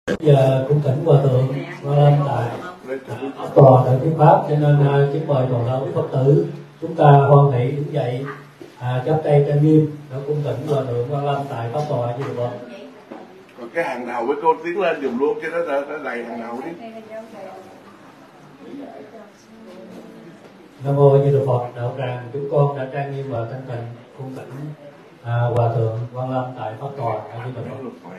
Giờ cũng thỉnh hòa thượng Quan Lâm tại tòa tại thuyết pháp, cho nên kính mời toàn thể quý Phật tử chúng ta hoan hỷ đứng dậy chắp tay trang nghiêm để cung thỉnh hòa thượng Quan Lâm tại pháp tòa như được. Còn cái hàng đầu với cô tiến lên dùng luôn cho nó đầy hàng đầu đi. Nam mô Như Lai Phật. Đạo tràng chúng con đã trang nghiêm và thanh tịnh cung thỉnh hòa thượng Quan Lâm tại pháp tòa như được.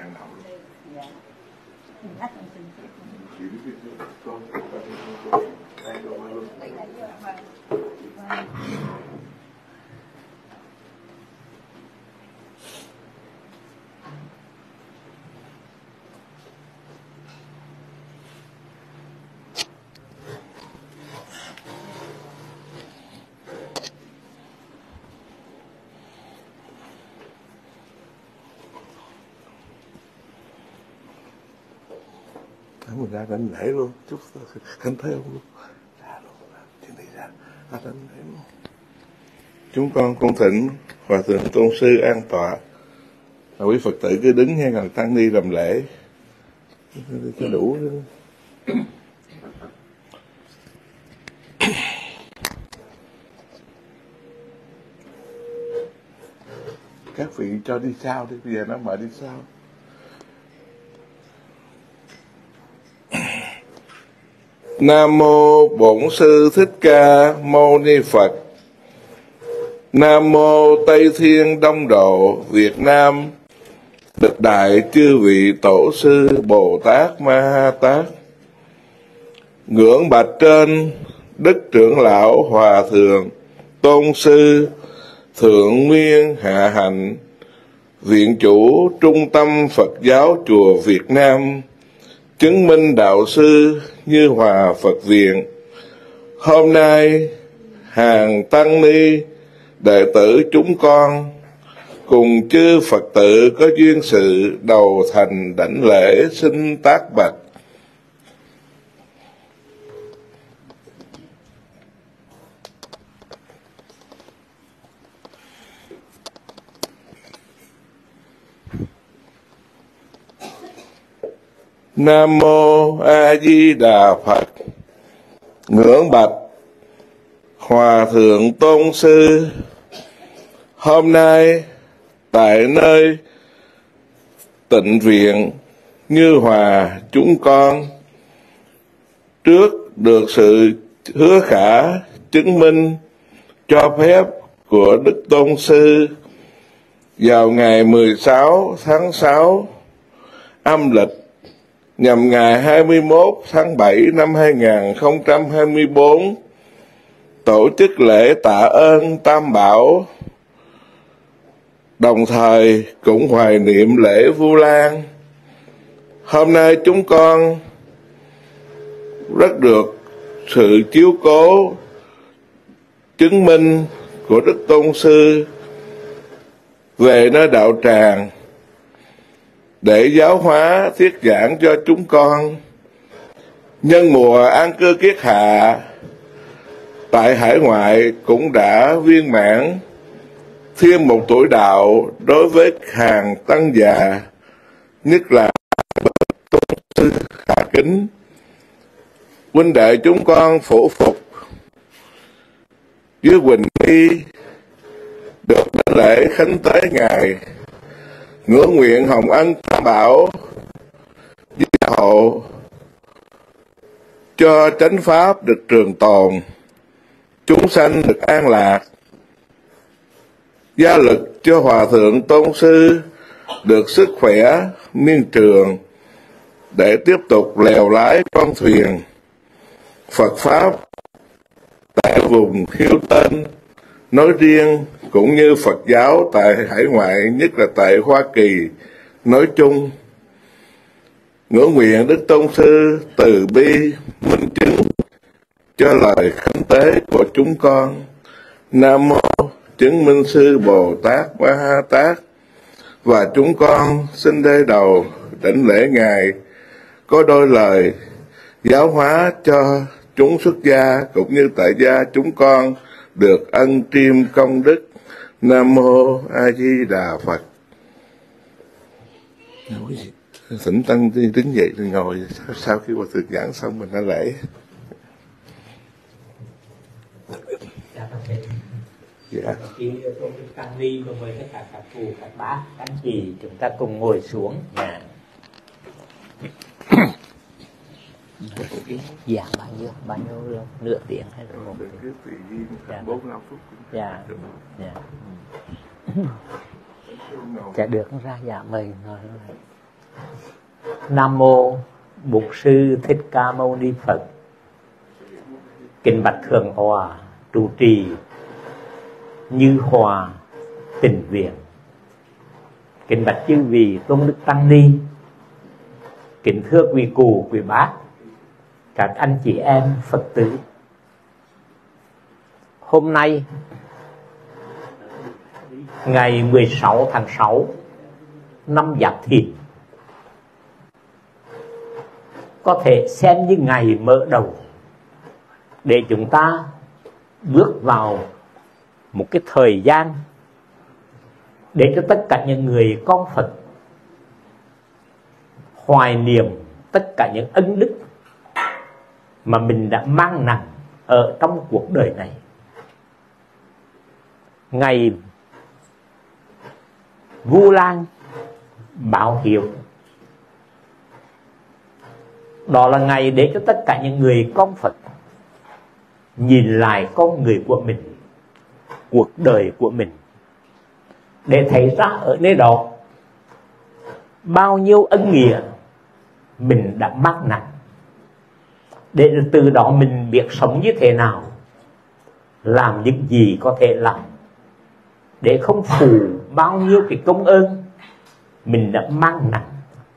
Mình ra đánh lễ luôn, chúc khánh thế ông luôn. Ra luôn, chuyện này ra đánh lễ luôn. Chúng con cung thỉnh hòa thượng tôn sư an tọa. Quý Phật tử cứ đứng hay là tăng ni làm lễ cho đủ. Các vị cho đi sau đi, bây giờ nó mời đi sau. Nam mô Bổn Sư Thích Ca Mâu Ni Phật. Nam mô Tây Thiên Đông Độ Việt Nam. Lịch đại chư vị tổ sư Bồ Tát Ma Ha Tát. Ngưỡng bạch trên Đức trưởng lão Hòa thượng Tôn sư Thượng Nguyên Hạ Hạnh, viện chủ Trung tâm Phật giáo chùa Việt Nam, chứng minh đạo sư Như Hòa Phật Viện. Hôm nay hàng tăng ni đệ tử chúng con cùng chư Phật tử có duyên sự đầu thành đảnh lễ xin tác bạch. Nam mô A Di Đà Phật. Ngưỡng bạch Hòa thượng Tôn sư. Hôm nay tại nơi tịnh viện Như Hòa chúng con trước được sự hứa khả chứng minh cho phép của Đức Tôn sư vào ngày 16 tháng 6 âm lịch nhằm ngày 21 tháng 7 năm 2024 tổ chức lễ tạ ơn Tam Bảo, đồng thời cũng hoài niệm lễ Vu Lan. Hôm nay chúng con rất được sự chiếu cố chứng minh của Đức Tôn sư về nơi đạo tràng để giáo hóa thuyết giảng cho chúng con. Nhân mùa an cư kiết hạ tại hải ngoại cũng đã viên mãn thêm một tuổi đạo đối với hàng tăng già, nhất là Tôn sư Hà Kính. Huynh đệ chúng con phổ phục với Quỳnh Nghi được đến lễ khánh tế Ngài, ngưỡng nguyện hồng ân Tam Bảo gia hộ cho chánh pháp được trường tồn, chúng sanh được an lạc, gia lực cho Hòa thượng Tôn sư được sức khỏe miên trường để tiếp tục lèo lái con thuyền Phật pháp tại vùng Hiếu Tên nói riêng, cũng như Phật giáo tại hải ngoại, nhất là tại Hoa Kỳ nói chung. Ngưỡng nguyện Đức Tôn sư từ bi minh chứng cho lời khánh tế của chúng con. Nam mô Chứng Minh Sư Bồ Tát Ma Ha Tát. Và chúng con xin đê đầu đảnh lễ Ngài, có đôi lời giáo hóa cho chúng xuất gia cũng như tại gia chúng con được ân triêm công đức. Nam mô A Di Đà Phật. Thỉnh tăng đi đứng dậy rồi ngồi, sau khi hòa thượng giảng xong mình đã lễ. Dạ. Khi tôi tăng ni và mời tất cả các cụ, các bác, các anh chị chúng ta cùng ngồi xuống. Dạ bao nhiêu nửa tiếng hay là một tiếng? Dạ. 4-5 phút. Dạ. Dạ được ra dạ mời ngồi. Nam mô Bổn Sư Thích Ca Mâu Ni Phật. Kính bạch Thượng Tọa trụ trì Như Hòa Tình Viện. Kính bạch chư vị tôn đức tăng ni. Kính thưa quý cụ, quý bác, các anh chị em Phật tử. Hôm nay ngày 16 tháng 6 năm Giáp Thìn, có thể xem như ngày mở đầu để chúng ta bước vào một cái thời gian để cho tất cả những người con Phật hoài niệm tất cả những ân đức mà mình đã mang nặng ở trong cuộc đời này. Ngày Vu Lan báo hiệu, đó là ngày để cho tất cả những người con Phật nhìn lại con người của mình, cuộc đời của mình, để thấy ra ở nơi đó bao nhiêu ân nghĩa mình đã mắc nặng, để từ đó mình biết sống như thế nào, làm những gì có thể làm, để không phụ bao nhiêu cái công ơn mình đã mang nặng.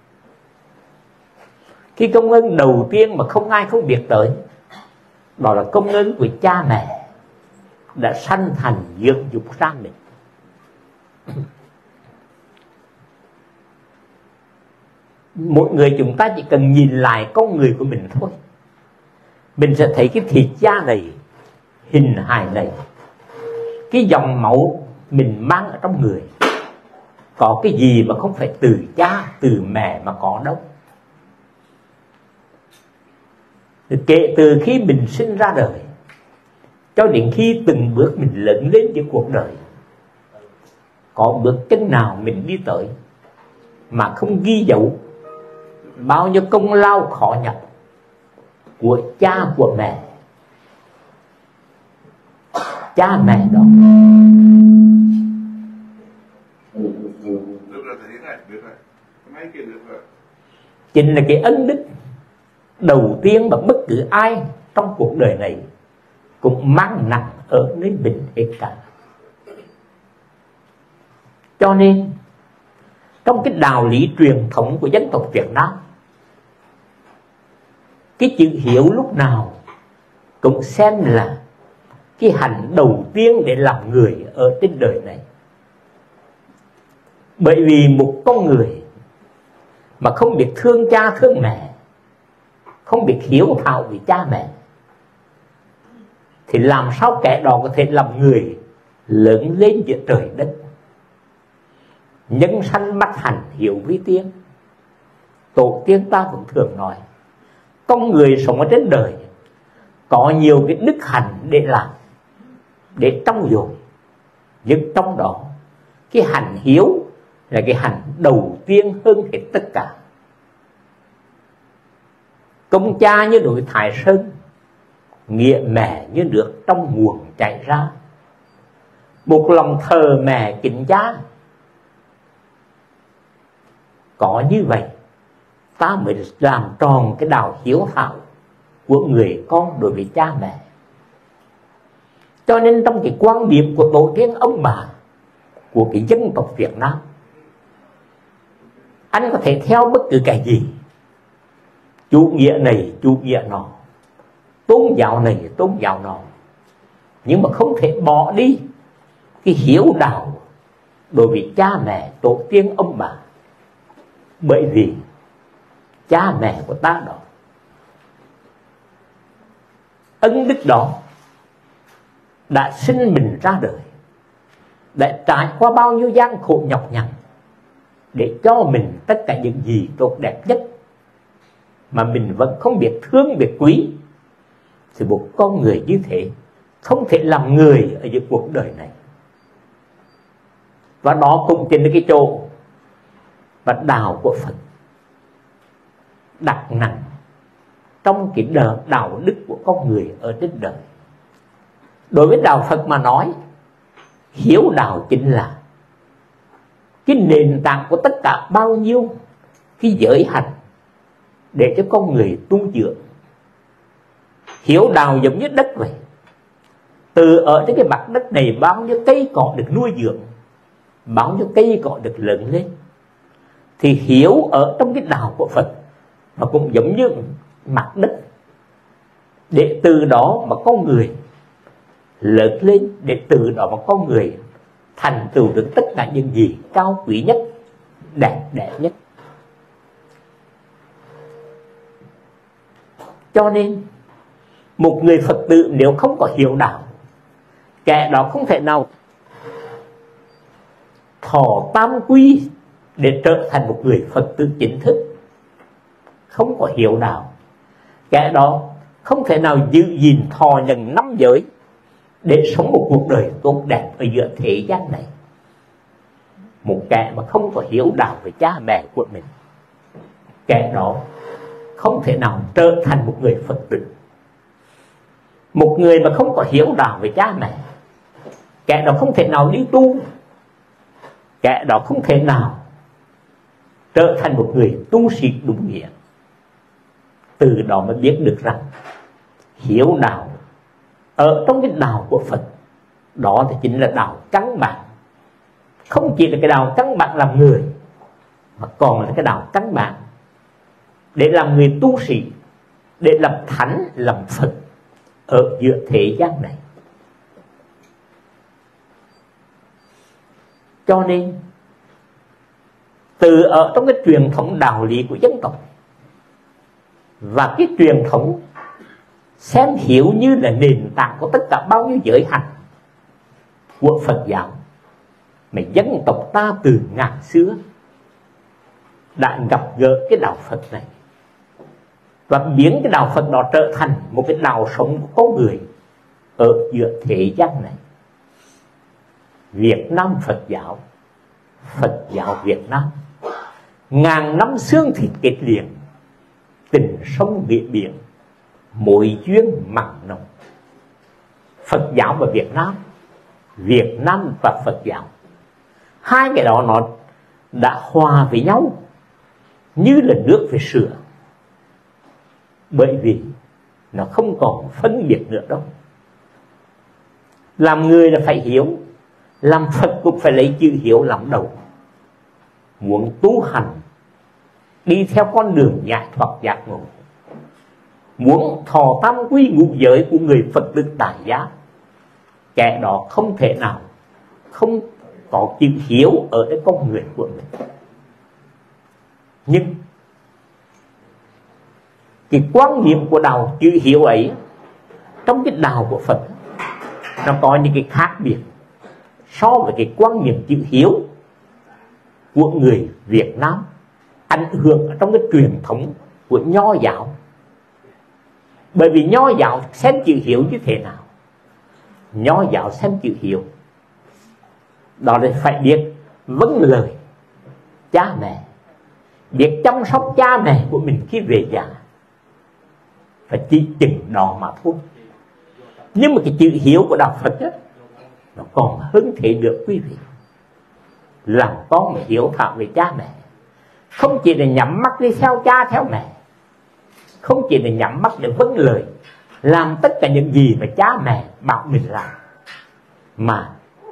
Cái công ơn đầu tiên mà không ai không biết tới, đó là công ơn của cha mẹ đã sanh thành dưỡng dục ra mình. Mỗi người chúng ta chỉ cần nhìn lại con người của mình thôi, mình sẽ thấy cái thịt da này, hình hài này, cái dòng máu mình mang ở trong người, có cái gì mà không phải từ cha, từ mẹ mà có đâu. Kể từ khi mình sinh ra đời cho đến khi từng bước mình lớn lên với cuộc đời, có bước chân nào mình đi tới mà không ghi dấu bao nhiêu công lao khó nhọc của cha của mẹ. Cha mẹ đó chính là cái ân đức đầu tiên mà bất cứ ai trong cuộc đời này cũng mang nặng ở nơi mình hết cả. Cho nên trong cái đạo lý truyền thống của dân tộc Việt Nam, cái chữ hiếu lúc nào cũng xem là cái hạnh đầu tiên để làm người ở trên đời này. Bởi vì một con người mà không biết thương cha thương mẹ, không biết hiếu thảo với cha mẹ, thì làm sao kẻ đó có thể làm người lớn lên giữa trời đất. Nhân sanh mắt hành hiếu vi tiên. Tổ tiên ta cũng thường nói, con người sống ở trên đời có nhiều cái đức hạnh để làm, để trau dồi, nhưng trong đó cái hạnh hiếu là cái hạnh đầu tiên hơn hết tất cả. Công cha như núi Thái Sơn, nghĩa mẹ như nước trong nguồn chảy ra. Một lòng thờ mẹ kính cha. Có như vậy ta mới làm tròn cái đạo hiếu thảo của người con đối với cha mẹ. Cho nên trong cái quan điểm của tổ tiên ông bà của cái dân tộc Việt Nam, anh có thể theo bất cứ cái gì, chủ nghĩa này, chủ nghĩa nọ, tôn giáo này, tôn giáo nọ, nhưng mà không thể bỏ đi cái hiếu đạo đối với cha mẹ, tổ tiên ông bà. Bởi vì cha mẹ của ta đó, ân đức đó đã sinh mình ra đời, đã trải qua bao nhiêu gian khổ nhọc nhằn, để cho mình tất cả những gì tốt đẹp nhất mà mình vẫn không biết thương, biết quý, thì một con người như thế không thể làm người ở giữa cuộc đời này. Và đó cũng chính là cái chỗ và đạo của Phật đặt nặng trong cái đạo đức của con người ở trên đời. Đối với đạo Phật mà nói, hiếu đạo chính là cái nền tảng của tất cả bao nhiêu cái giới hạnh để cho con người tu dưỡng. Hiếu đạo giống như đất vậy. Từ ở trên cái mặt đất này bao nhiêu cây cỏ được nuôi dưỡng, bao nhiêu cây cỏ được lớn lên. Thì hiếu ở trong cái đạo của Phật nó cũng giống như mặt đất, để từ đó mà con người lớn lên, để từ đó mà con người thành tựu được tất cả những gì cao quý nhất, đẹp nhất. Cho nên một người Phật tử nếu không có hiếu đạo, kẻ đó không thể nào thọ tam quy để trở thành một người Phật tử chính thức. Không có hiếu đạo, kẻ đó không thể nào giữ gìn thọ nhận 5 giới để sống một cuộc đời tốt đẹp ở giữa thế gian này. Một kẻ mà không có hiếu đạo với cha mẹ của mình, kẻ đó không thể nào trở thành một người Phật tử. Một người mà không có hiếu đạo với cha mẹ, kẻ đó không thể nào đi tu, kẻ đó không thể nào trở thành một người tu sĩ đúng nghĩa. Từ đó mới biết được rằng hiếu đạo ở trong cái đạo của Phật, đó thì chính là đạo căn bản. Không chỉ là cái đạo căn bản làm người, mà còn là cái đạo căn bản để làm người tu sĩ, để làm thánh, làm Phật ở giữa thế gian này. Cho nên từ ở trong cái truyền thống đạo lý của dân tộc và cái truyền thống xem hiếu như là nền tảng của tất cả bao nhiêu giới hạnh của Phật giáo, mà dân tộc ta từ ngàn xưa đã gặp gỡ cái đạo Phật này và biến cái đạo Phật đó trở thành một cái đạo sống của con người ở giữa thế gian này. Việt Nam Phật giáo Việt Nam ngàn năm xương thịt kết liền, tình sông nghĩa biển, mối duyên mặn nồng. Phật giáo và Việt Nam và Phật giáo, hai cái đó nó đã hòa với nhau như là nước với sữa, bởi vì nó không còn phân biệt nữa đâu. Làm người là phải hiếu, làm Phật cũng phải lấy chữ hiếu làm đầu. Muốn tu hành, đi theo con đường giải thoát giác ngộ, muốn thọ tam quy ngũ giới của người Phật tử tại gia, kẻ đó không thể nào không có chữ hiếu ở cái con người của mình. Nhưng cái quan niệm của đạo chữ hiếu ấy trong cái đạo của Phật nó có những cái khác biệt so với cái quan niệm chữ hiếu của người Việt Nam ảnh hưởng trong cái truyền thống của Nho giáo. Bởi vì Nho giáo xem chữ hiếu như thế nào? Nho giáo xem chữ hiếu đó là phải biết vâng lời cha mẹ, biết chăm sóc cha mẹ của mình khi về già, phải chỉ chừng đó mà thôi. Nhưng mà cái chữ hiếu của đạo Phật á, nó còn hơn thế được quý vị. Làm con mà hiếu thảo về cha mẹ, không chỉ là nhắm mắt đi theo cha theo mẹ, không chỉ là nhắm mắt để vâng lời làm tất cả những gì mà cha mẹ bảo mình làm, mà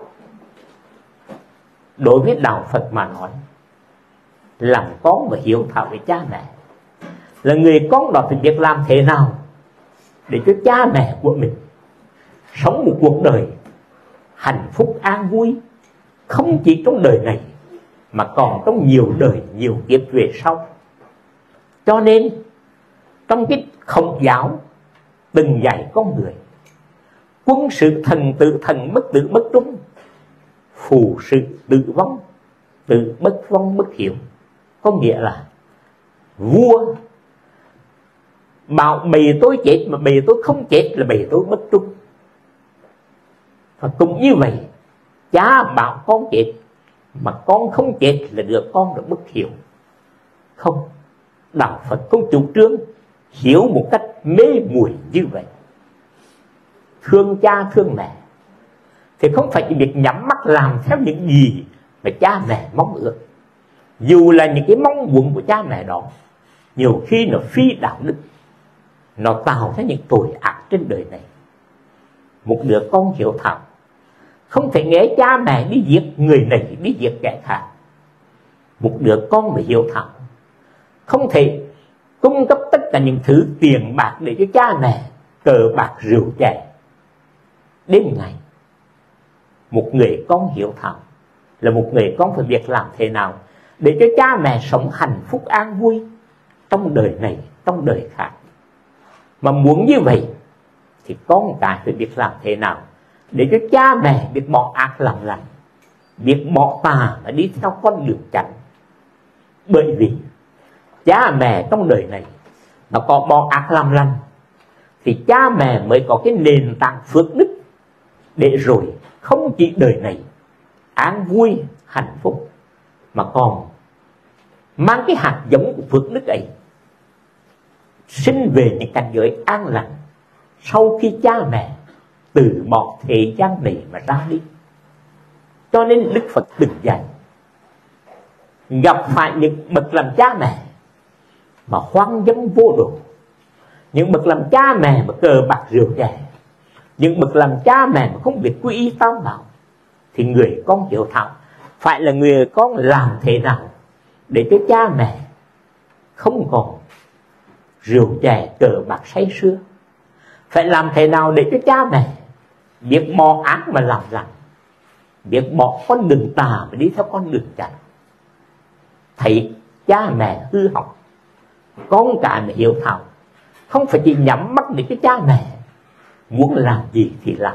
đối với đạo Phật mà nói, làm con và hiếu thảo với cha mẹ là người con đó phải biết làm thế nào để cho cha mẹ của mình sống một cuộc đời hạnh phúc an vui, không chỉ trong đời này mà còn trong nhiều đời, nhiều kiếp về sau. Cho nên trong cái Khổng giáo từng dạy con người quân sự thần tự thần, bất tử bất trung, phù sự tự vong, từ bất vong bất hiếu, có nghĩa là vua bảo bầy tôi chết mà bầy tôi không chết là bầy tôi bất trung. Và cũng như vậy, cha bảo con chết mà con không chết là đứa con đã bất hiếu. Không, đạo Phật không chủ trương hiếu một cách mê muội như vậy. Thương cha thương mẹ thì không phải chỉ việc nhắm mắt làm theo những gì mà cha mẹ mong ước, dù là những cái mong muốn của cha mẹ đó nhiều khi nó phi đạo đức, nó tạo ra những tội ác trên đời này. Một đứa con hiếu thảo không thể nghe cha mẹ đi giết người này, đi giết kẻ khác. Một đứa con mà hiếu thảo không thể cung cấp tất cả những thứ tiền bạc để cho cha mẹ cờ bạc rượu chè đêm ngày. Một người con hiếu thảo là một người con phải biết làm thế nào để cho cha mẹ sống hạnh phúc an vui trong đời này, trong đời khác. Mà muốn như vậy thì con cái phải biết làm thế nào để cho cha mẹ biết bỏ ác làm lành, biết bỏ tà và đi theo con đường chánh. Bởi vì cha mẹ trong đời này nó có bỏ ác làm lành thì cha mẹ mới có cái nền tảng phước đức, để rồi không chỉ đời này an vui hạnh phúc mà còn mang cái hạt giống của phước đức ấy sinh về những cảnh giới an lành sau khi cha mẹ từ bỏ thế gian này mà ra đi. Cho nên Đức Phật từng dạy, gặp phải những bậc làm cha mẹ mà hoang dâm vô độ, những bậc làm cha mẹ mà cờ bạc rượu chè, những bậc làm cha mẹ mà không biết quy y tam bảo, thì người con hiếu thảo phải là người con làm thế nào để cho cha mẹ không còn rượu chè cờ bạc say sưa, phải làm thế nào để cho cha mẹ biết bỏ ác mà làm lành, biết bỏ con đường tà mà đi theo con đường chánh. Thấy cha mẹ hư hỏng, con cái mà hiếu thảo không phải chỉ nhắm mắt để cho cha mẹ muốn làm gì thì làm.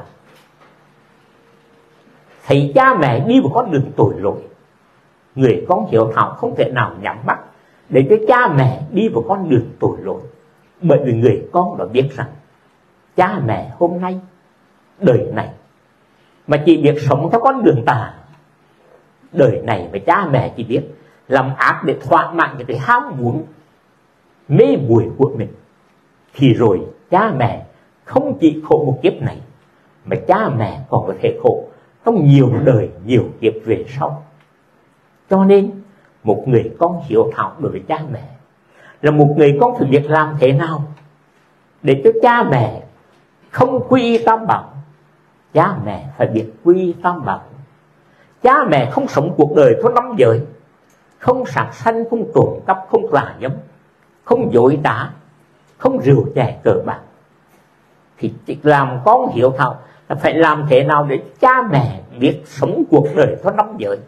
Thấy cha mẹ đi vào con đường tội lỗi, người con hiếu thảo không thể nào nhắm mắt để cho cha mẹ đi vào con đường tội lỗi. Bởi vì người con đã biết rằng cha mẹ hôm nay đời này mà chỉ biết sống theo con đường tà, đời này mà cha mẹ chỉ biết làm ác để thỏa mãn những cái ham muốn mê muội của mình, thì rồi cha mẹ không chỉ khổ một kiếp này mà cha mẹ còn có thể khổ trong nhiều đời, nhiều kiếp về sau. Cho nên một người con hiếu thảo đối với cha mẹ là một người con phải biết làm thế nào để cho cha mẹ không quy y tam bảo. Cha mẹ phải biết quy y tam bảo. Cha mẹ không sống cuộc đời theo năm giới, không sát sanh, không trộm cắp, không tà dâm, không dối trá, không rượu chè cờ bạc, thì chỉ làm con hiếu thảo là phải làm thế nào để cha mẹ biết sống cuộc đời theo năm giới.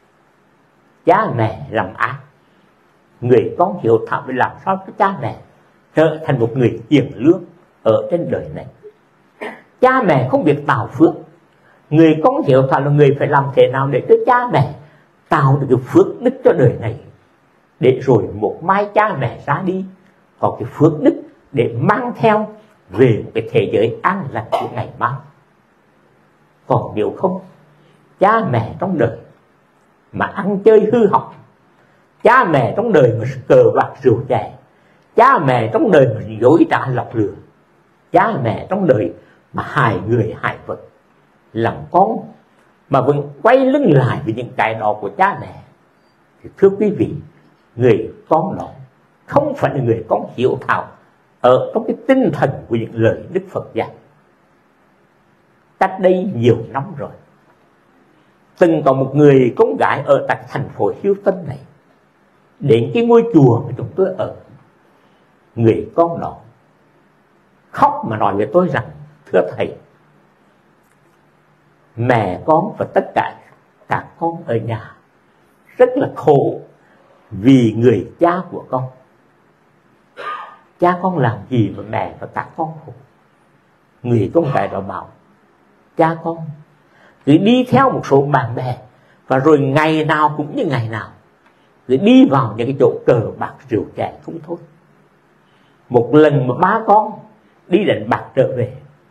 Cha mẹ làm ác, người con hiếu thảo phải làm sao cho cha mẹ trở thành một người hiền lương ở trên đời này. Cha mẹ không biết tạo phước, người con hiếu thảo là người phải làm thế nào để cho cha mẹ tạo được cái phước đức cho đời này, để rồi một mai cha mẹ ra đi có cái phước đức để mang theo về một cái thế giới an lành của ngày mai. Còn nếu không, cha mẹ trong đời mà ăn chơi hư hỏng, cha mẹ trong đời mà cờ bạc rượu chè, cha mẹ trong đời mà dối trá lọc lừa, cha mẹ trong đời mà hại người hại vật, làm con mà vẫn quay lưng lại với những cái đó của cha mẹ, thì thưa quý vị, người con đó không phải là người con hiếu thảo ở trong cái tinh thần của những lời Đức Phật dạy. Cách đây nhiều năm rồi, từng có một người con gái ở tại thành phố Houston này đến cái ngôi chùa mà chúng tôi ở. Người con đó khóc mà nói với tôi rằng, thưa thầy, mẹ con và tất cả các con ở nhà rất là khổ vì người cha của con. Cha con làm gì mà mẹ và các con khổ? Người con gái đó bảo, cha con cứ đi theo một số bạn bè Và rồi ngày nào cũng như ngày nào rồi đi vào những cái chỗ cờ bạc rượu chè không thôi. Một lần mà ba con đi đánh bạc trở về,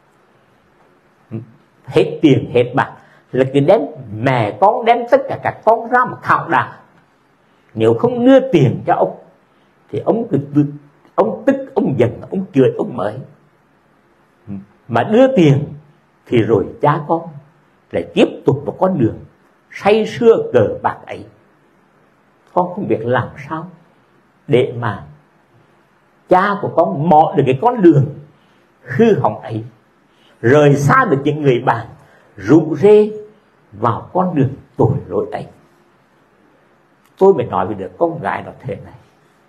hết tiền hết bạc, là cứ đem mẹ con đem tất cả các con ra mà khảo đà. Nếu không đưa tiền cho ông thì ông tức, ông giận, ông chửi ông mới. Mà đưa tiền thì rồi cha con lại tiếp tục vào con đường say sưa cờ bạc ấy. Con không biết làm sao để mà cha của con bỏ được cái con đường hư hỏng ấy, rời xa được những người bạn rủ rê vào con đường tội lỗi ấy. Tôi mới nói với đứa con gái đó thế này: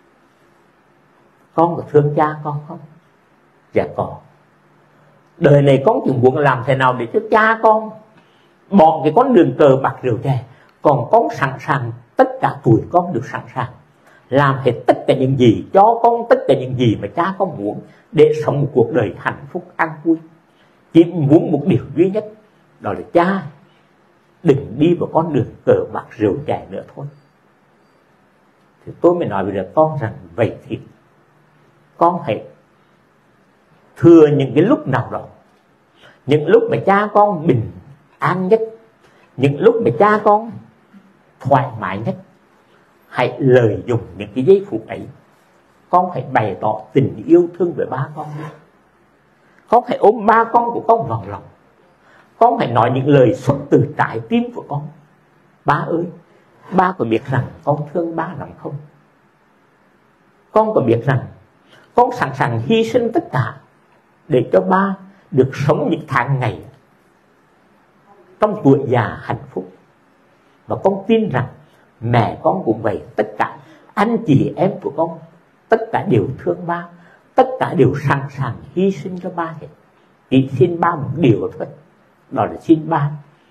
con có thương cha con không? Dạ có. Đời này con chỉ muốn làm thế nào để cho cha con bỏ cái con đường cờ bạc rượu chè, còn con sẵn sàng, tất cả tuổi con được sẵn sàng làm hết tất cả những gì, cho con tất cả những gì mà cha con muốn để sống một cuộc đời hạnh phúc an vui. Chỉ muốn một điều duy nhất, đó là cha đừng đi vào con đường cờ bạc rượu chè nữa thôi. Thì tôi mới nói với đứa con rằng vậy thì con hãy thừa những cái lúc nào đó, những lúc mà cha con bình an nhất, những lúc mà cha con thoải mái nhất, hãy lợi dụng những cái giây phút ấy. Con hãy bày tỏ tình yêu thương với ba con đi. Con hãy ôm ba con của con vào lòng. Con hãy nói những lời xuất từ trái tim của con: ba ơi, ba có biết rằng con thương ba lắm không? Con có biết rằng con sẵn sàng hy sinh tất cả để cho ba được sống những tháng ngày trong tuổi già hạnh phúc. Và con tin rằng mẹ con cũng vậy, tất cả anh chị em của con, tất cả đều thương ba, tất cả đều sẵn sàng hy sinh cho ba hết. Chỉ xin ba một điều thôi, đó là xin ba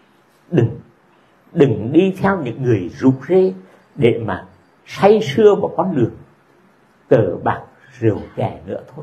đừng đi theo những người rủ rê để mà say sưa vào con đường cờ bạc rượu chè nữa thôi.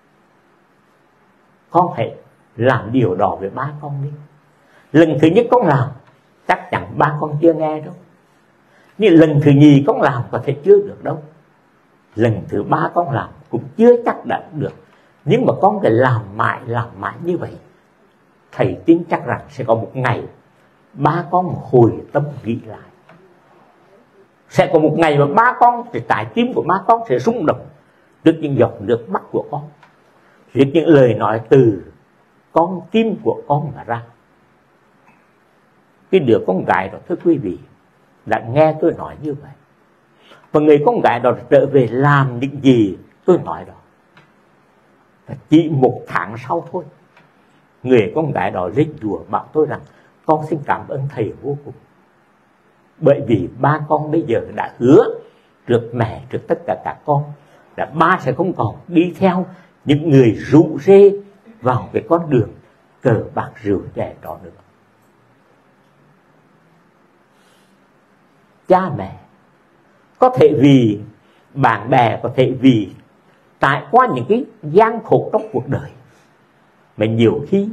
Con hãy làm điều đó với ba con đi. Lần thứ nhất con làm chắc chắn ba con chưa nghe đâu, nhưng lần thứ nhì con làm có thể chưa được đâu, lần thứ ba con làm cũng chưa chắc đã được. Nhưng mà con phải làm mãi như vậy, thầy tin chắc rằng sẽ có một ngày ba con hồi tâm nghĩ lại. Sẽ có một ngày mà ba con, thì trái tim của ba con sẽ rung động trước những giọt nước mắt của con, trước những lời nói từ con tim của con mà ra. Cái đứa con gái đó, thưa quý vị, đã nghe tôi nói như vậy, và người con gái đó trở về làm những gì tôi nói đó. Và chỉ một tháng sau thôi, người con gái đó lên chùa bảo tôi rằng: con xin cảm ơn thầy vô cùng, bởi vì ba con bây giờ đã hứa trước mẹ, trước tất cả các con, là ba sẽ không còn đi theo những người rủ rê vào cái con đường cờ bạc rượu chè đó nữa. Cha mẹ có thể vì bạn bè, có thể vì trải qua những cái gian khổ trong cuộc đời, mà nhiều khi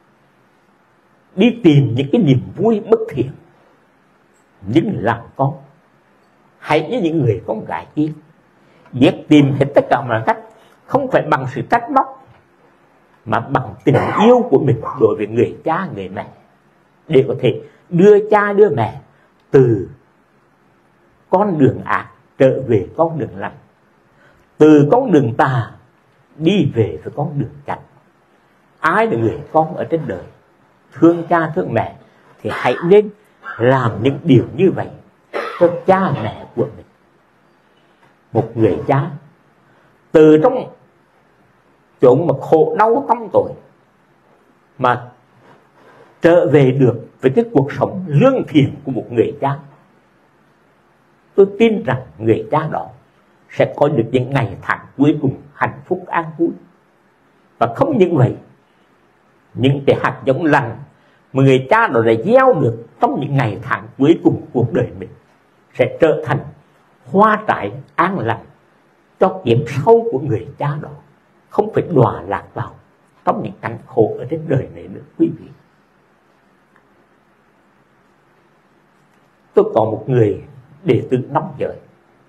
đi tìm những cái niềm vui bất thiện. Nhưng làm con, hãy như những người con gái kia, biết tìm hết tất cả mọi cách, không phải bằng sự trách móc, mà bằng tình yêu của mình đối với người cha, người mẹ, để có thể đưa cha đưa mẹ từ con đường ác trở về con đường lành, từ con đường tà đi về với con đường chánh. Ai là người con ở trên đời thương cha thương mẹ thì hãy nên làm những điều như vậy cho cha mẹ của mình. Một người cha từ trong chỗ mà khổ đau tâm tội mà trở về được với cái cuộc sống lương thiện của một người cha, tôi tin rằng người cha đó sẽ có được những ngày tháng cuối cùng hạnh phúc an vui. Và không những vậy, những cái hạt giống lành mà người cha đó đã gieo được trong những ngày tháng cuối cùng của cuộc đời mình sẽ trở thành hoa trái an lành cho kiếp sau của người cha đó, không phải đọa lạc vào trong những cảnh khổ ở trên đời này nữa quý vị. tôi có một người đệ tử năm giới.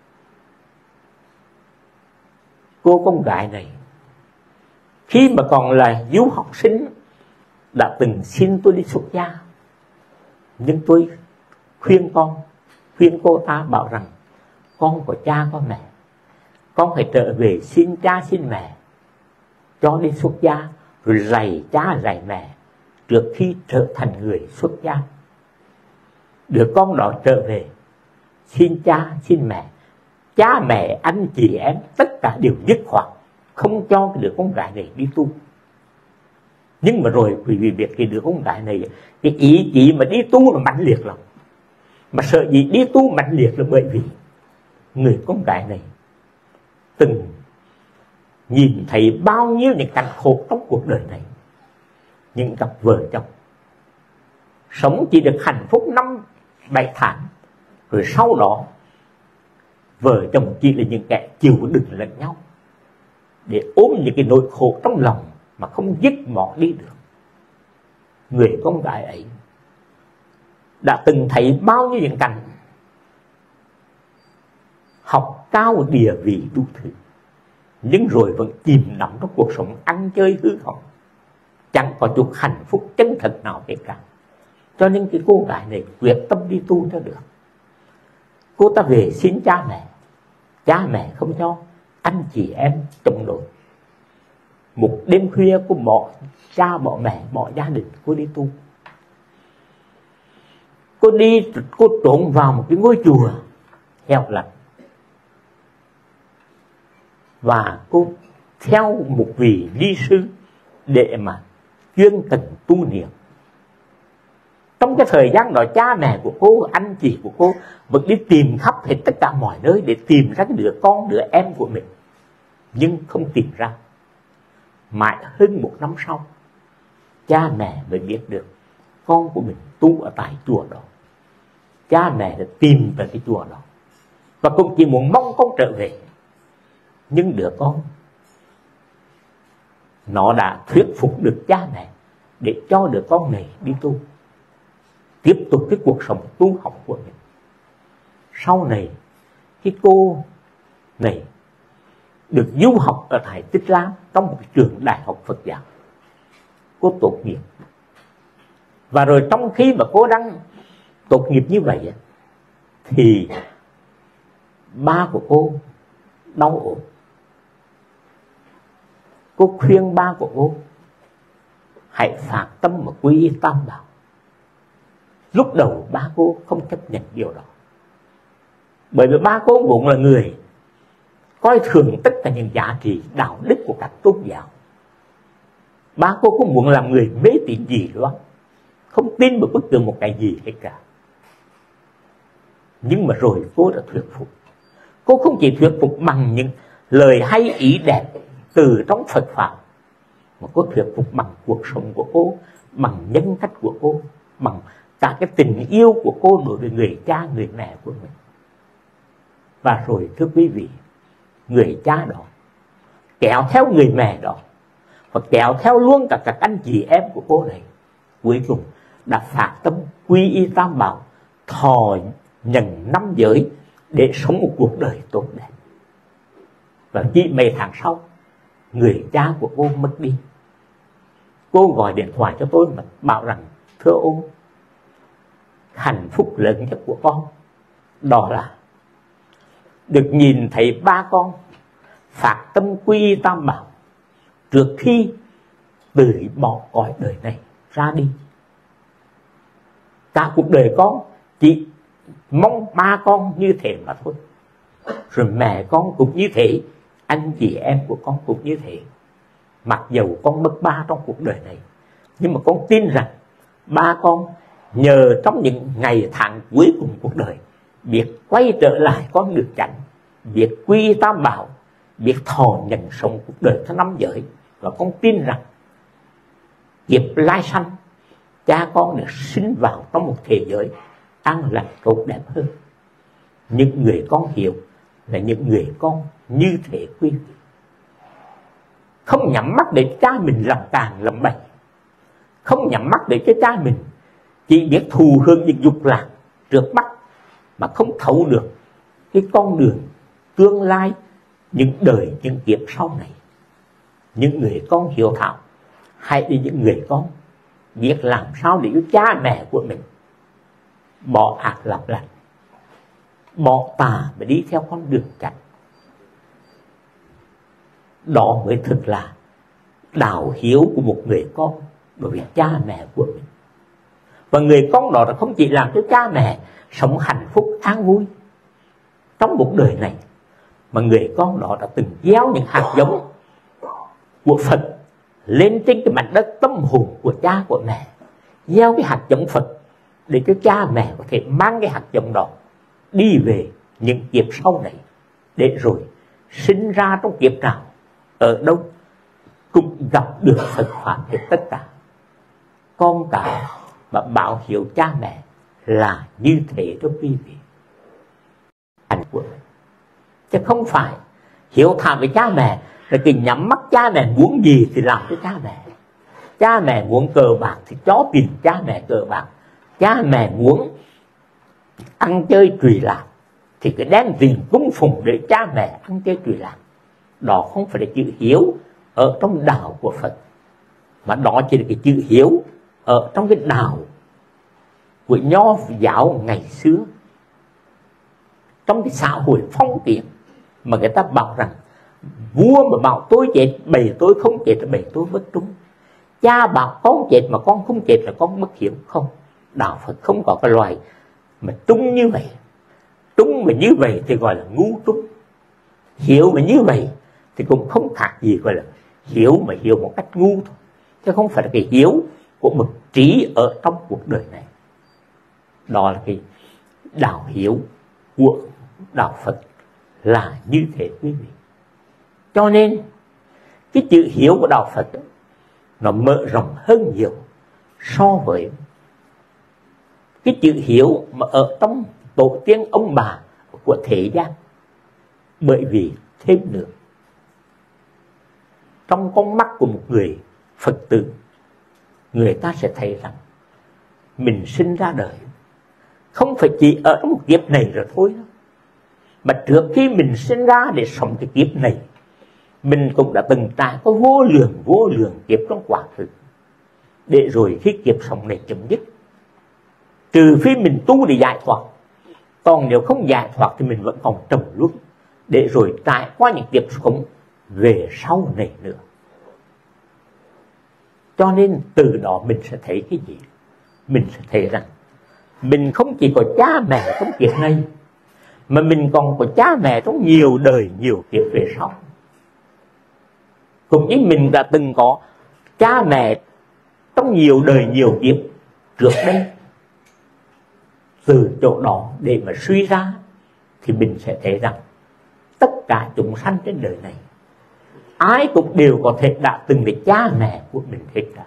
Cô con gái này khi mà còn là du học sinh đã từng xin tôi đi xuất gia, nhưng tôi khuyên cô ta bảo rằng con có cha có mẹ, con phải trở về xin cha xin mẹ cho đi xuất gia, rồi rầy cha rầy mẹ trước khi trở thành người xuất gia. Đứa con đó trở về xin cha xin mẹ, cha mẹ anh chị em tất cả đều dứt khoát không cho cái đứa con gái này đi tu. Nhưng mà rồi vì biết cái đứa con gái này cái ý chí mà đi tu là mạnh liệt lắm, mà sợ gì đi tu mạnh liệt là bởi vì người con gái này từng nhìn thấy bao nhiêu những cảnh khổ trong cuộc đời này. Những cặp vợ chồng sống chỉ được hạnh phúc 5-7 tháng, rồi sau đó vợ chồng chỉ là những kẻ chịu đựng lẫn nhau để ôm những cái nỗi khổ trong lòng mà không dứt bỏ đi được. Người con gái ấy đã từng thấy bao nhiêu những cảnh học cao địa vị đủ thứ, nhưng rồi vẫn chìm đắm trong cuộc sống ăn chơi hư hỏng, chẳng có chút hạnh phúc chân thật nào hết cả. Cho nên cái cô gái này quyết tâm đi tu cho được. Cô ta về xin cha mẹ không cho, anh chị em chống đối. Một đêm khuya cô bỏ cha bỏ mẹ bỏ gia đình, cô đi tu. Cô trốn vào một cái ngôi chùa heo lạnh, và cô theo một vị ni sư để mà chuyên cần tu niệm. Trong cái thời gian đó cha mẹ của cô, anh chị của cô vẫn đi tìm khắp hết tất cả mọi nơi để tìm ra cái đứa con, đứa em của mình, nhưng không tìm ra. Mãi hơn 1 năm sau, cha mẹ mới biết được con của mình tu ở tại chùa đó. Cha mẹ đã tìm về cái chùa đó và cũng chỉ muốn mong con trở về. Nhưng đứa con nó đã thuyết phục được cha mẹ để cho đứa con này đi tu, tiếp tục cái cuộc sống tu học của mình. Sau này cái cô này được du học ở tại Tích Lam trong một trường đại học Phật giáo. Cô tốt nghiệp, và rồi trong khi mà cô đang tốt nghiệp như vậy thì ba của cô đau ốm. Cô khuyên ba của cô hãy phát tâm mà quy y Tam Bảo. Lúc đầu ba cô không chấp nhận điều đó, bởi vì ba cô vốn là người coi thường tất cả những giá trị đạo đức của các tôn giáo. Ba cô cũng muốn làm người mê tín gì đó, không tin vào bất cứ một cái gì hết cả. Nhưng mà rồi cô đã thuyết phục. Cô không chỉ thuyết phục bằng những lời hay ý đẹp từ trong Phật Pháp, mà cô thuyết phục bằng cuộc sống của cô, bằng nhân cách của cô, bằng cả cái tình yêu của cô đối với người cha, người mẹ của mình. Và rồi thưa quý vị, người cha đó kéo theo người mẹ đó, và kéo theo luôn cả các anh chị em của cô này, cuối cùng đã phát tâm quy y Tam Bảo, thọ nhận 5 giới để sống một cuộc đời tốt đẹp. Và chỉ mấy tháng sau, người cha của cô mất đi. Cô gọi điện thoại cho tôi mà bảo rằng: thưa ông, hạnh phúc lớn nhất của con đó là được nhìn thấy ba con phát tâm quy y Tam Bảo trước khi từ bỏ cõi đời này ra đi. Cả cuộc đời con chỉ mong ba con như thế mà thôi. Rồi mẹ con cũng như thế, anh chị em của con cũng như thế. Mặc dầu con mất ba trong cuộc đời này, nhưng mà con tin rằng ba con nhờ trong những ngày tháng cuối cùng cuộc đời biết quay trở lại con đường chánh, biết quy Tam Bảo, biết thọ nhận sống cuộc đời theo 5 giới. Và con tin rằng kiếp lai sanh cha con được sinh vào trong một thế giới an lành tốt đẹp hơn. Những người con hiểu là những người con như thế quý vị, không nhắm mắt để cha mình làm tàn làm bậy, không nhắm mắt để cho cha mình chỉ biết thù hưởng những dục lạc trước mắt, mà không thấu được cái con đường tương lai, những đời, những kiếp sau này. Những người con hiếu thảo, hãy để những người con biết làm sao để cho cha mẹ của mình bỏ ác làm lành, bỏ tà và đi theo con đường chánh. Đó mới thực là đạo hiếu của một người con đối với cha mẹ của mình. Và người con đó là không chỉ làm cho cha mẹ sống hạnh phúc an vui trong một đời này, mà người con đó đã từng gieo những hạt giống của Phật lên trên cái mảnh đất tâm hồn của cha của mẹ. Gieo cái hạt giống Phật để cho cha mẹ có thể mang cái hạt giống đó đi về những kiếp sau này, để rồi sinh ra trong kiếp nào ở đâu cũng gặp được Phật Pháp hết tất cả. Con cả mà báo hiếu cha mẹ là như thế đó quý vị. Anh của mình, chứ không phải hiếu thảo với cha mẹ là cái nhắm mắt cha mẹ muốn gì thì làm cho cha mẹ. Cha mẹ muốn cờ bạc thì cho tiền cha mẹ cờ bạc. Cha mẹ muốn ăn chơi trụy lạc thì cứ đem tiền cúng phụng để cha mẹ ăn chơi trụy lạc. Đó không phải là chữ hiếu ở trong đạo của Phật, mà đó chỉ là cái chữ hiếu ở trong cái đạo của Nho giáo ngày xưa. Trong cái xã hội phong kiến mà người ta bảo rằng vua mà bảo tôi chết, bầy tôi không chết là bầy tôi bất trung. Cha bảo con chết mà con không chết là con bất hiếu. Không, đạo Phật không có cái loài mà trung như vậy. Trung mà như vậy thì gọi là ngu trung. Hiếu mà như vậy thì cũng không khác gì gọi là hiếu, mà hiếu một cách ngu thôi, chứ không phải là cái hiếu của bậc trí ở trong cuộc đời này. Đó là cái đạo hiếu của đạo Phật là như thế quý vị. Cho nên cái chữ hiếu của đạo Phật nó mở rộng hơn nhiều so với cái chữ hiếu mà ở trong tổ tiên ông bà của thế gian. Bởi vì thêm nữa, trong con mắt của một người Phật tử, người ta sẽ thấy rằng mình sinh ra đời không phải chỉ ở trong một kiếp này rồi thôi đâu, mà trước khi mình sinh ra để sống cái kiếp này, mình cũng đã từng trải có vô lượng kiếp trong quá khứ, để rồi khi kiếp sống này chấm dứt, trừ phi mình tu để giải thoát, còn nếu không giải thoát thì mình vẫn còn trầm luân, để rồi trải qua những kiếp sống về sau này nữa. Cho nên từ đó mình sẽ thấy cái gì? Mình sẽ thấy rằng mình không chỉ có cha mẹ trong kiếp này, mà mình còn có cha mẹ trong nhiều đời, nhiều kiếp về sau. Cũng như mình đã từng có cha mẹ trong nhiều đời, nhiều kiếp trước đây. Từ chỗ đó để mà suy ra thì mình sẽ thấy rằng tất cả chúng sanh trên đời này, ai cũng đều có thể đã từng là cha mẹ của mình hết cả.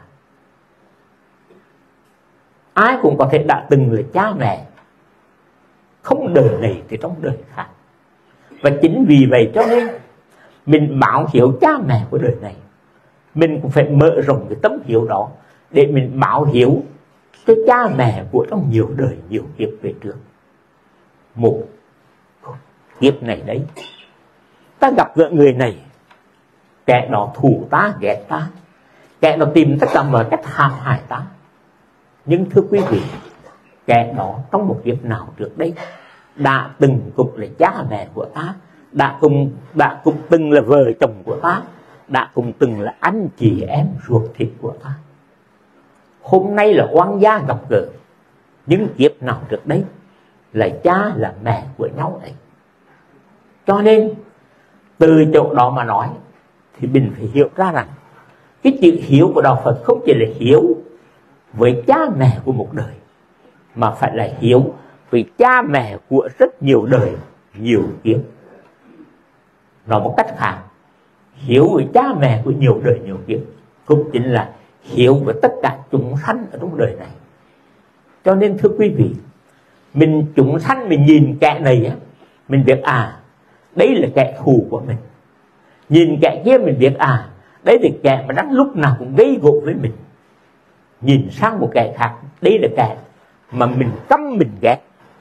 Ai cũng có thể đã từng là cha mẹ, không đời này thì trong đời khác. Và chính vì vậy cho nên mình báo hiếu cha mẹ của đời này, mình cũng phải mở rộng cái tấm hiếu đó để mình báo hiếu cho cha mẹ của trong nhiều đời, nhiều kiếp về trước. Một kiếp này đấy, ta gặp gỡ người này, kẻ đó thù ta, ghét ta, kẻ đó tìm tất cả mọi cách hãm hại ta. Nhưng thưa quý vị, kẻ đó trong một kiếp nào trước đây đã từng cũng là cha mẹ của ta, đã cùng từng là vợ chồng của ta, đã cùng từng là anh chị em ruột thịt của ta. Hôm nay là oan gia gặp gỡ, những kiếp nào trước đây là cha là mẹ của nhau đấy. Cho nên từ chỗ đó mà nói thì mình phải hiểu ra rằng cái chữ hiếu của đạo Phật không chỉ là hiếu với cha mẹ của một đời, mà phải là hiếu với cha mẹ của rất nhiều đời, nhiều kiếp. Nói một cách khác, hiếu với cha mẹ của nhiều đời, nhiều kiếp cũng chính là hiếu với tất cả chúng sanh ở trong đời này. Cho nên thưa quý vị, mình chúng sanh mình nhìn kẻ này á, mình biết đấy là kẻ thù của mình. Nhìn kẻ kia mình biết đấy là kẻ mà đang lúc nào cũng gây gổ với mình. Nhìn sang một kẻ khác, đấy là kẻ mà mình căm mình ghét,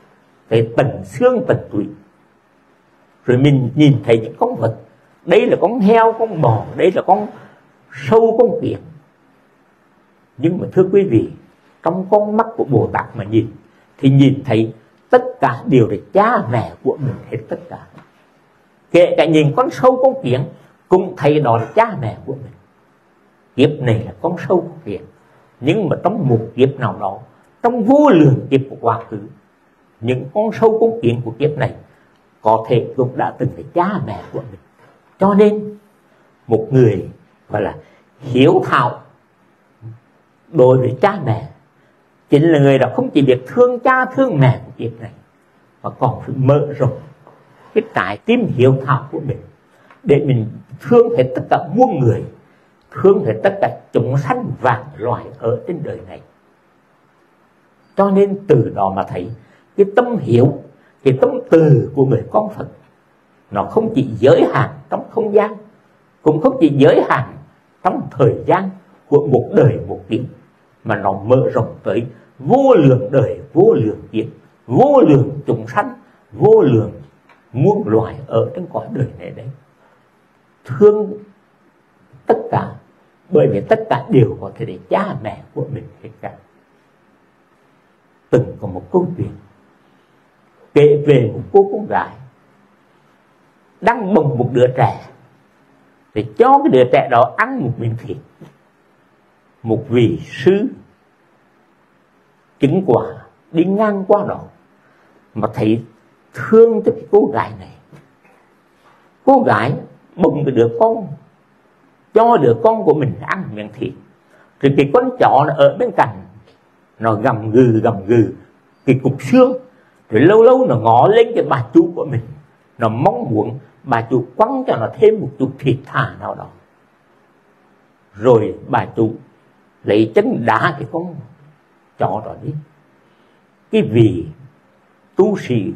thấy tận xương tận tủy. Rồi mình nhìn thấy những con vật, đây là con heo, con bò, đây là con sâu, con kiến. Nhưng mà thưa quý vị, trong con mắt của Bồ Tát mà nhìn thì nhìn thấy tất cả đều là cha mẹ của mình hết tất cả. Kể cả nhìn con sâu, con kiến cũng thấy đó là cha mẹ của mình. Kiếp này là con sâu, con kiến, nhưng mà trong một kiếp nào đó, trong vô lượng kiếp của quá khứ, những con sâu, con kiến của kiếp này có thể cũng đã từng là cha mẹ của mình. Cho nên một người gọi là hiếu thảo đối với cha mẹ chính là người đó không chỉ biết thương cha thương mẹ của kiếp này, mà còn phải mở rộng cái trái tim hiếu thảo của mình để mình thương hết tất cả muôn người, thương hết tất cả chúng sanh vạn loài ở trên đời này. Cho nên từ đó mà thấy cái tâm hiếu, cái tâm từ của người con Phật nó không chỉ giới hạn trong không gian, cũng không chỉ giới hạn trong thời gian của một đời một kiếp, mà nó mở rộng tới vô lượng đời, vô lượng kiếp, vô lượng chúng sanh, vô lượng muôn loài ở trên cõi đời này đấy. Thương tất cả, bởi vì tất cả đều có thể để cha mẹ của mình hết cả. Từng có một câu chuyện kể về một cô con gái đang bồng một đứa trẻ, thì cho cái đứa trẻ đó ăn một miếng thịt. Một vị sư chứng quả đi ngang qua đó mà thấy thương cho cái cô gái này. Cô gái bồng cái đứa con, cho đứa con của mình ăn miếng thịt. Rồi cái con chó nó ở bên cạnh, nó gầm gừ cái cục xương. Rồi lâu lâu nó ngó lên cái bà chủ của mình, nó mong muốn bà chủ quăng cho nó thêm một chút thịt thà nào đó. Rồi bà chủ lấy chân đá cái con chó đó đi. Cái vị tu sĩ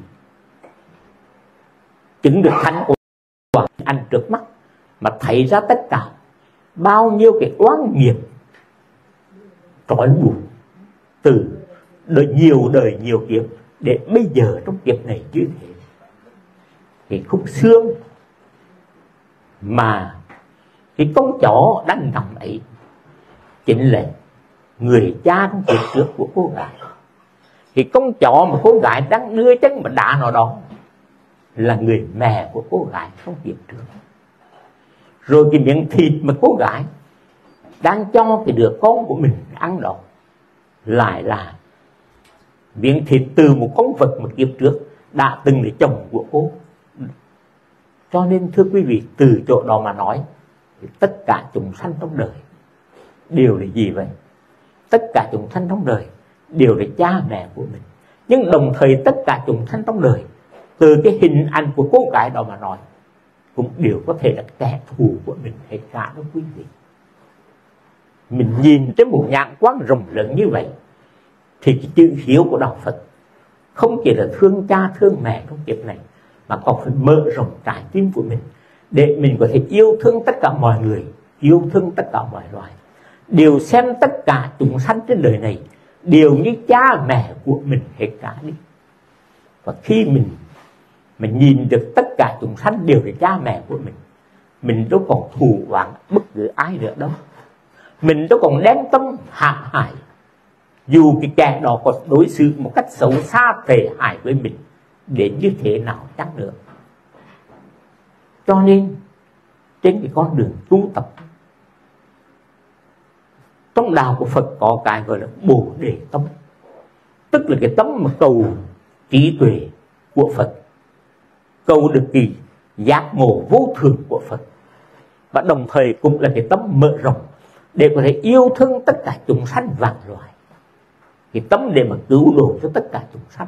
chứng được thánh của anh trước mắt mà thấy ra tất cả bao nhiêu cái oán nghiệp trói buộc từ đời nhiều kiếp để bây giờ trong kiếp này như thế. Cái khúc xương mà cái con chó đang nằm ấy chính là người cha trong kiếp trước của cô gái. Cái con chó mà cô gái đang đưa chân mà đá nó đó là người mẹ của cô gái trong kiếp trước. Rồi cái miếng thịt mà cô gái đang cho cái đứa con của mình ăn đó lại là miếng thịt từ một con vật một kiếp trước đã từng là chồng của cô. Cho nên thưa quý vị, từ chỗ đó mà nói thì tất cả chúng sanh trong đời đều là gì vậy? Tất cả chúng sanh trong đời đều là cha mẹ của mình. Nhưng đồng thời tất cả chúng sanh trong đời, từ cái hình ảnh của cô gái đó mà nói, cũng đều có thể là kẻ thù của mình hết cả đó quý vị. Mình nhìn trên một nhãn quán rộng lớn như vậy thì cái chữ hiếu của đạo Phật không chỉ là thương cha thương mẹ trong kiếp này, mà còn phải mở rộng trái tim của mình để mình có thể yêu thương tất cả mọi người, yêu thương tất cả mọi loài, đều xem tất cả chúng sanh trên đời này đều như cha mẹ của mình hết cả đi. Và khi mình nhìn được tất cả chúng sanh đều là cha mẹ của mình đâu còn thù oán bất cứ ai nữa đâu, mình đâu còn đem tâm hãm hại dù cái kẻ đó có đối xử một cách xấu xa tệ hại với mình đến như thế nào chăng nữa. Cho nên trên cái con đường tu tập trong đạo của Phật có cái gọi là Bồ Đề tâm, tức là cái tâm mà cầu trí tuệ của Phật, cầu được kỳ giác ngộ vô thường của Phật, và đồng thời cũng là cái tâm mở rộng để có thể yêu thương tất cả chúng sanh vạn loài, cái tâm để mà cứu độ cho tất cả chúng sanh.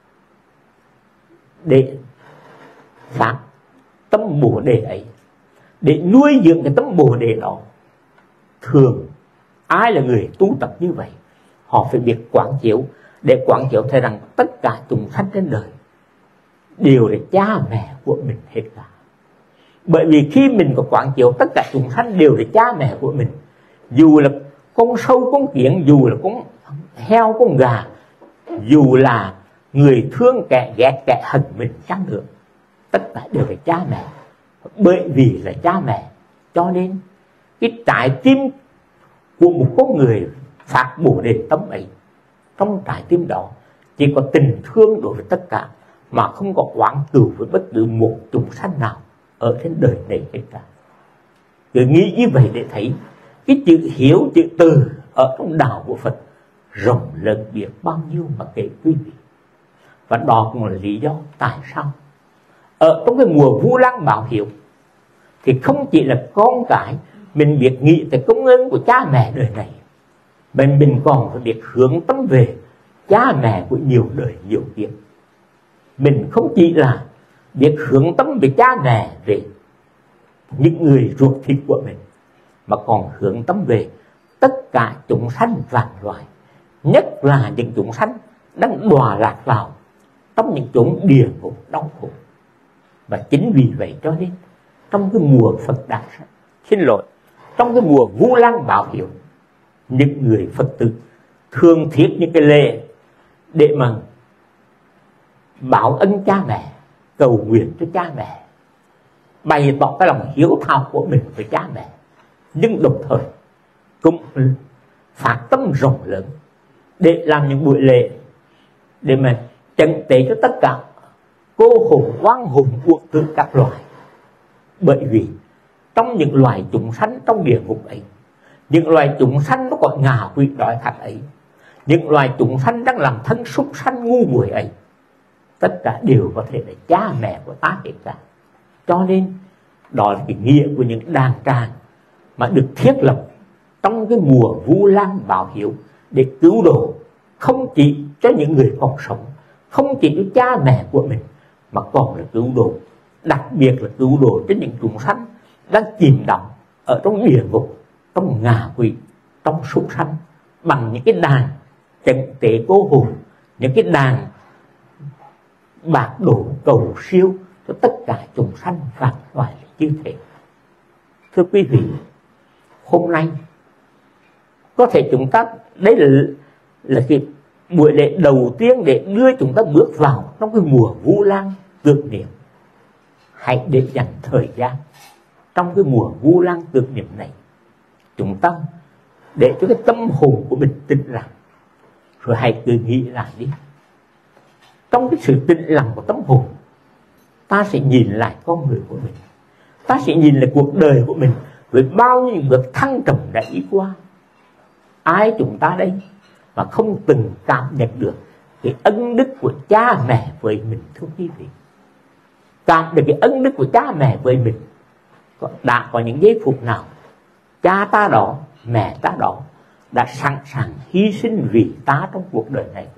Để phát tâm Bồ Đề ấy, để nuôi dưỡng cái tâm Bồ Đề đó, thường ai là người tu tập như vậy, họ phải biết quán chiếu, để quán chiếu thấy rằng tất cả chúng sanh trên đời đều là cha mẹ của mình hết cả. Bởi vì khi mình có quán chiếu tất cả chúng sanh đều là cha mẹ của mình, dù là con sâu con kiến, dù là con heo con gà, dù là người thương kẻ ghét kẻ hận mình chăng nữa, tất cả đều là cha mẹ. Bởi vì là cha mẹ cho nên cái trái tim của một con người phát bổ đền tâm ấy, trong trái tim đó chỉ có tình thương đối với tất cả, mà không có oán cừu với bất cứ một chúng sanh nào ở trên đời này hết cả. Cứ nghĩ như vậy để thấy cái chữ hiếu, chữ từ ở trong đạo của Phật rộng lớn biết bao nhiêu mà kể quý vị. Và đó cũng là lý do tại sao ở trong cái mùa Vu Lan báo hiếu thì không chỉ là con cái mình biết nghĩ tới công ơn của cha mẹ đời này, mình còn phải biết hướng tâm về cha mẹ của nhiều đời nhiều kiếp. Mình không chỉ là biết hướng tâm về cha mẹ, về những người ruột thịt của mình, mà còn hướng tâm về tất cả chúng sanh vạn loài, nhất là những chúng sanh đang đọa lạc vào trong những chốn địa ngục đau khổ. Và chính vì vậy cho nên trong cái mùa Phật đản trong cái mùa Vu Lan báo hiếu, những người Phật tử thường thiết những cái lễ để mà báo ân cha mẹ, cầu nguyện cho cha mẹ, bày tỏ cái lòng hiếu thảo của mình với cha mẹ, nhưng đồng thời cũng phát tâm rộng lớn để làm những buổi lễ để mà trần tế cho tất cả cô hồn oan hồn uổng tử các loài. Bởi vì trong những loài chúng sanh trong địa ngục ấy, những loài chúng sanh nó còn ngạ quỷ đói khát ấy, những loài chúng sanh đang làm thân súc sanh ngu muội ấy, tất cả đều có thể là cha mẹ của ta hết cả. Cho nên đó là cái nghĩa của những đàn tràng mà được thiết lập trong cái mùa Vu Lan báo hiếu để cứu độ không chỉ cho những người còn sống, không chỉ cho cha mẹ của mình, mà còn là cứu độ, đặc biệt là cứu độ cho những chúng sanh đang chìm đắm ở trong địa ngục, trong ngạ quỷ, trong súc sanh, bằng những cái đàn trần tế cô hồn, những cái đàn bạc đổ cầu siêu cho tất cả chúng sanh vạn loài như thế. Thưa quý vị, hôm nay có thể chúng ta, đấy là cái buổi lễ đầu tiên để đưa chúng ta bước vào trong cái mùa Vu Lan tưởng niệm. Hãy để dành thời gian trong cái mùa Vu Lan tưởng niệm này, chúng ta để cho cái tâm hồn của mình tĩnh lặng, rồi hãy cứ nghĩ lại đi. Trong cái sự tĩnh lặng của tâm hồn, ta sẽ nhìn lại con người của mình, ta sẽ nhìn lại cuộc đời của mình với bao nhiêu bước thăng trầm đã đi qua. Ai chúng ta đây mà không từng cảm nhận được cái ân đức của cha mẹ với mình, thưa quý vị? Cảm được cái ân đức của cha mẹ với mình, đã có những giây phút nào cha ta đó, mẹ ta đó đã sẵn sàng hy sinh vì ta trong cuộc đời này?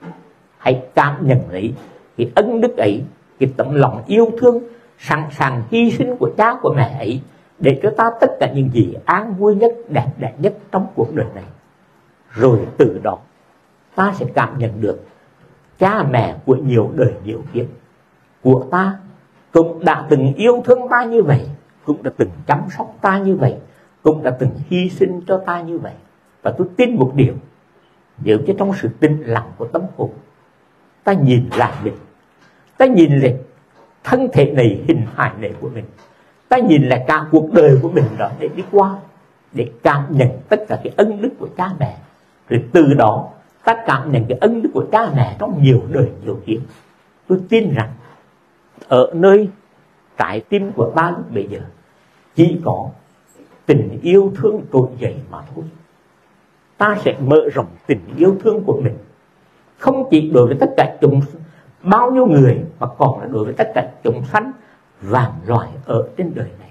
Hãy cảm nhận lấy cái ân đức ấy, cái tấm lòng yêu thương sẵn sàng hy sinh của cha của mẹ ấy, để cho ta tất cả những gì an vui nhất, đẹp đẽ nhất trong cuộc đời này. Rồi từ đó ta sẽ cảm nhận được cha mẹ của nhiều đời nhiều kiếp của ta cũng đã từng yêu thương ta như vậy, cũng đã từng chăm sóc ta như vậy, cũng đã từng hy sinh cho ta như vậy. Và tôi tin một điều, nếu cho trong sự tĩnh lặng của tâm hồn, ta nhìn lại mình, ta nhìn lại thân thể này, hình hài này của mình, ta nhìn lại cả cuộc đời của mình đó để đi qua, để cảm nhận tất cả cái ân đức của cha mẹ. Rồi từ đó ta cảm nhận cái ân đức của cha mẹ trong nhiều đời nhiều kiếp. Tôi tin rằng ở nơi trái tim của ta lúc bây giờ chỉ có tình yêu thương trỗi dậy mà thôi. Ta sẽ mở rộng tình yêu thương của mình, không chỉ đối với tất cả chúng bao nhiêu người, mà còn là đối với tất cả chúng sanh vạn loài ở trên đời này.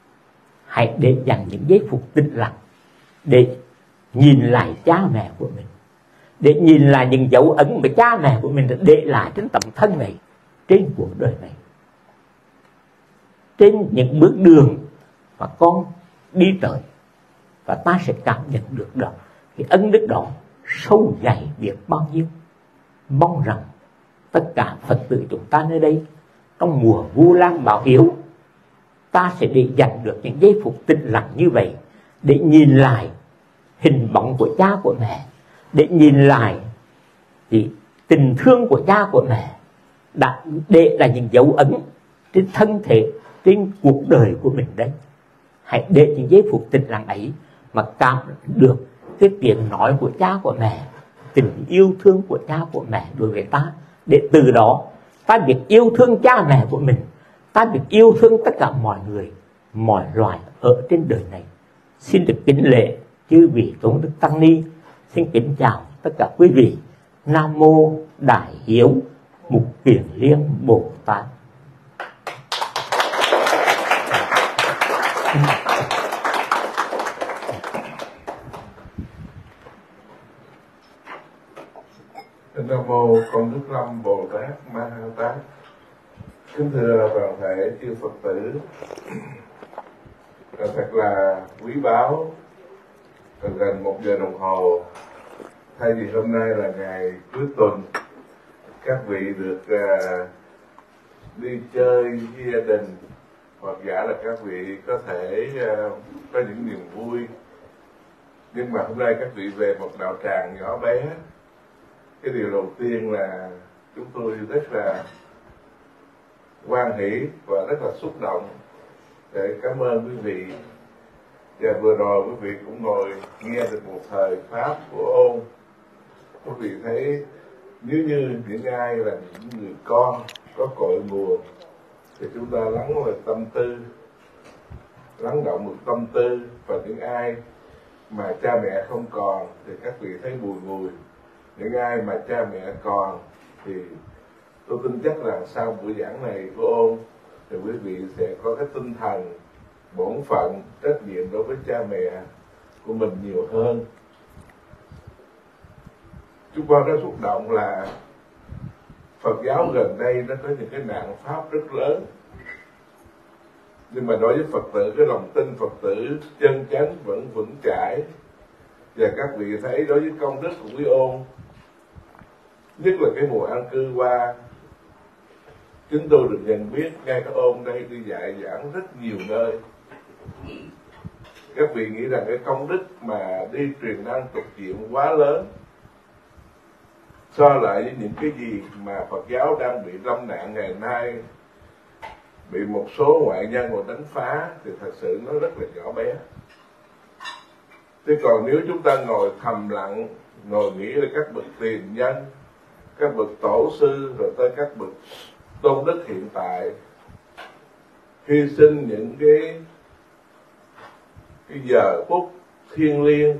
Hãy để dành những giây phút tĩnh lặng để nhìn lại cha mẹ của mình, để nhìn lại những dấu ấn mà cha mẹ của mình đã để lại trên tấm thân này, trên cuộc đời này, trên những bước đường mà con đi tới. Và ta sẽ cảm nhận được đó, cái ân đức đó sâu dày biết bao nhiêu. Mong rằng tất cả Phật tử chúng ta nơi đây trong mùa Vu Lan báo hiếu, ta sẽ để dành được những giây phút tĩnh lặng như vậy, để nhìn lại hình bóng của cha của mẹ, để nhìn lại thì tình thương của cha của mẹ đã để lại những dấu ấn trên thân thể, trên cuộc đời của mình đấy. Hãy để những giây phút tĩnh lặng ấy mà cảm được cái tiếng nói của cha của mẹ, tình yêu thương của cha của mẹ đối với ta, để từ đó ta biết yêu thương cha mẹ của mình, ta biết yêu thương tất cả mọi người, mọi loài ở trên đời này. Xin được kính lễ chư vị Tôn Đức Tăng Ni. Xin kính chào tất cả quý vị. Nam mô Đại Hiếu Mục Kiền Liên Bồ Tát. Nam mô Công Đức Lâm Bồ Tát Ma Ha Tát. Kính thưa toàn thể chư Phật tử, thật là quý báu. Gần 1 giờ đồng hồ, thay vì hôm nay là ngày cuối tuần, các vị được đi chơi với gia đình, hoặc giả là các vị có thể có những niềm vui. Nhưng mà hôm nay các vị về một đạo tràng nhỏ bé. Cái điều đầu tiên là chúng tôi rất là hoan hỷ và rất là xúc động để cảm ơn quý vị. Và vừa rồi quý vị cũng ngồi nghe được một thời pháp của ôn. Quý vị thấy nếu như những ai là những người con có cội nguồn thì chúng ta lắng vào tâm tư, lắng động được tâm tư. Và những ai mà cha mẹ không còn thì các vị thấy bùi ngùi. Những ai mà cha mẹ còn thì tôi tin chắc rằng sau buổi giảng này của ôn thì quý vị sẽ có cái tinh thần, bổn phận, trách nhiệm đối với cha mẹ của mình nhiều hơn. Chúng con rất xúc động là Phật giáo gần đây nó có những cái nạn pháp rất lớn. Nhưng mà đối với Phật tử, cái lòng tin Phật tử chân chánh vẫn vững chãi. Và các vị thấy đối với công đức của quý ôn, nhất là cái mùa an cư qua, chúng tôi được nhận biết ngay các ôn đây đi dạy giảng rất nhiều nơi. Các vị nghĩ rằng cái công đức mà đi truyền năng tục diệu quá lớn so lại với những cái gì mà Phật giáo đang bị lâm nạn ngày nay, bị một số ngoại nhân còn đánh phá, thì thật sự nó rất là nhỏ bé. Thế còn nếu chúng ta ngồi thầm lặng, ngồi nghĩ là các bậc tiền nhân, các bậc tổ sư, rồi tới các bậc tôn đức hiện tại hy sinh những cái giờ phút thiêng liêng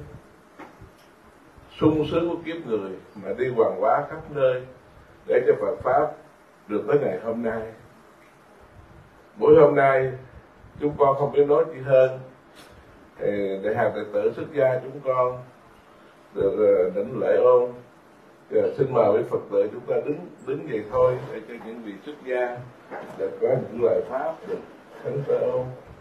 sung sướng của kiếp người mà đi hoàng hóa khắp nơi để cho Phật pháp được tới ngày hôm nay. Buổi hôm nay chúng con không biết nói chi hơn để hàng đệ tử xuất gia chúng con được đảnh lễ ôn. Xin mời quý Phật tử chúng ta đứng vậy thôi để cho những vị xuất gia để có những lời pháp được khấn tới ôn.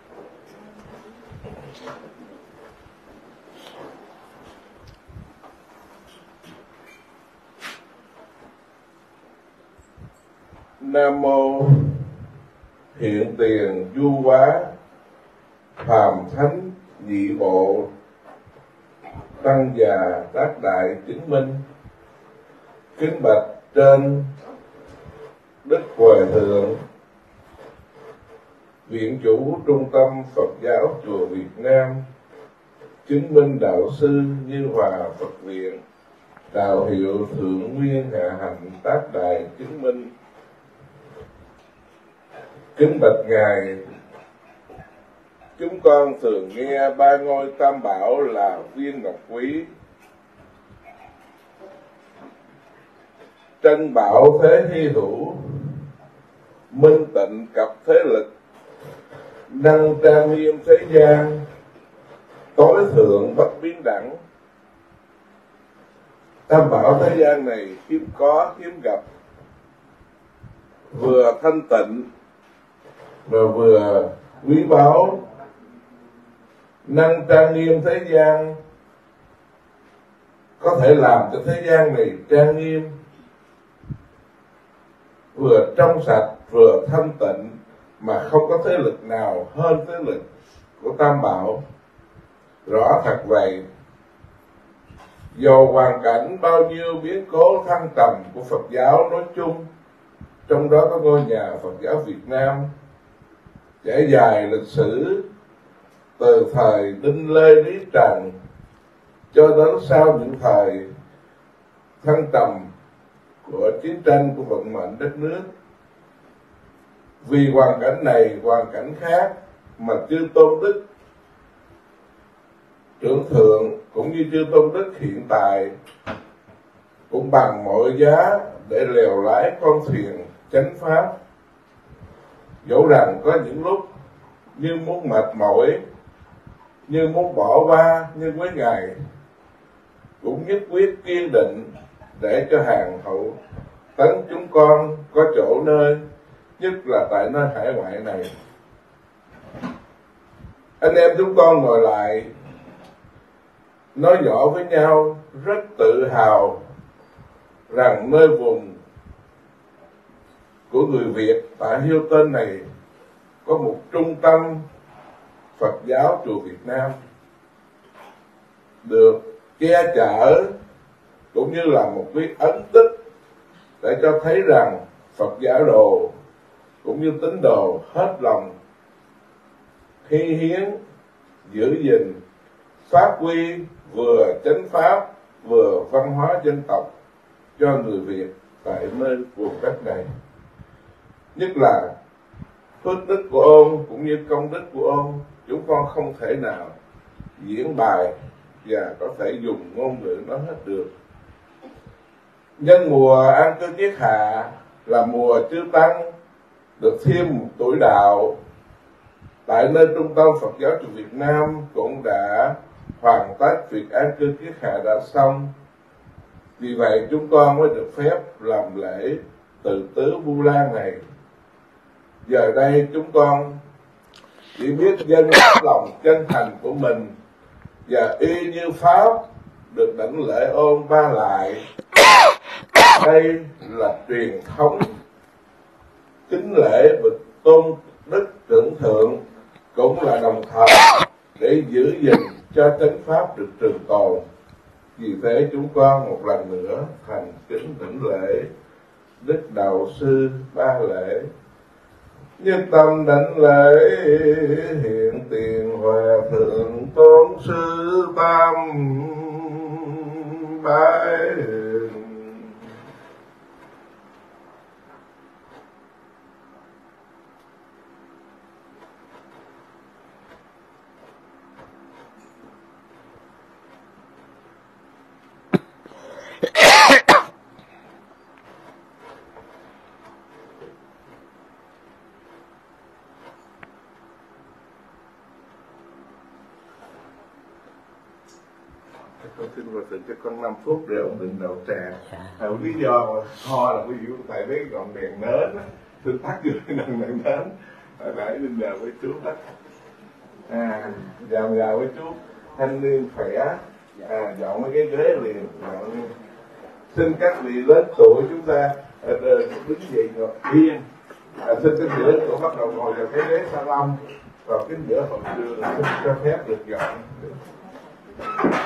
Nam mô Hiện Tiền Du Hóa Phàm Thánh Nhị Bộ Tăng Già Tác Đại Chứng Minh. Kính bạch trên Đức Hòa Thượng, Viện chủ Trung tâm Phật giáo Chùa Việt Nam, Chứng Minh Đạo sư Như Hòa Phật Viện, đạo hiệu Thượng Nguyên Hạ Hạnh Tác Đại Chứng Minh. Kính bạch Ngài, chúng con thường nghe ba ngôi Tam Bảo là viên ngọc quý, tranh bảo thế hy hữu, minh tịnh cập thế lực, năng trang nghiêm thế gian, tối thượng bất biến đẳng. Tam bảo thế gian này hiếm có hiếm gặp, vừa thanh tịnh và vừa quý báu. Năng trang nghiêm thế gian, có thể làm cho thế gian này trang nghiêm, vừa trong sạch vừa thanh tịnh, mà không có thế lực nào hơn thế lực của Tam Bảo. Rõ thật vậy. Dù hoàn cảnh bao nhiêu biến cố thăng trầm của Phật giáo nói chung, trong đó có ngôi nhà Phật giáo Việt Nam, trải dài lịch sử từ thời Đinh Lê Lý Trần cho đến sau những thời thăng trầm của chiến tranh, của vận mệnh đất nước. Vì hoàn cảnh này, hoàn cảnh khác mà chư tôn đức trưởng thượng cũng như chư tôn đức hiện tại cũng bằng mọi giá để lèo lái con thuyền chánh pháp. Dẫu rằng có những lúc như muốn mệt mỏi, như muốn bỏ qua, nhưng với Ngài cũng nhất quyết kiên định để cho hàng hậu tấn chúng con có chỗ nơi, nhất là tại nơi hải ngoại này. Anh em chúng con ngồi lại nói nhỏ với nhau, rất tự hào rằng nơi vùng của người Việt tại Hilton này có một trung tâm Phật giáo chùa Việt Nam được che chở, cũng như là một cái ấn tích để cho thấy rằng Phật giáo đồ cũng như tín đồ hết lòng hy hiến giữ gìn phát huy vừa chánh pháp vừa văn hóa dân tộc cho người Việt tại nơi vùng đất này. Nhất là phước đức của ông cũng như công đức của ông, chúng con không thể nào diễn bài và có thể dùng ngôn ngữ nói hết được. Nhân mùa an cư kiết hạ là mùa chư tăng được thêm một tuổi đạo, tại nơi trung tâm Phật giáo chùa Việt Nam cũng đã hoàn tất việc an cư kiết hạ đã xong. Vì vậy chúng con mới được phép làm lễ từ tứ Vu Lan này. Giờ đây chúng con chỉ biết dâng lòng chân thành của mình và y như pháp được đảnh lễ ôn ba lại. Đây là truyền thống kính lễ bậc tôn đức trưởng thượng, cũng là đồng thời để giữ gìn cho chánh pháp được trường tồn. Vì thế chúng con một lần nữa thành kính đảnh lễ đức đạo sư ba lễ. Nhất tâm đảnh lễ hiện tiền hòa thượng tôn sư tam bái. Con xin hòa thượng cho con 5 phút để ổn định đậu trà. Lý do mà ho là quý vị tại đấy còn đèn nến, tôi tắt vô đèn nến. Hồi nãy bây giờ với chú tắt. Chào với chú thanh niên khỏe. Dọn mấy cái ghế liền. Xin các vị lớn tuổi chúng ta đứng dậy ngồi yên. Xin cái giữa của bắt đầu ngồi vào cái ghế salon, vào cái giữa hậu trường, xin cho phép được dọn.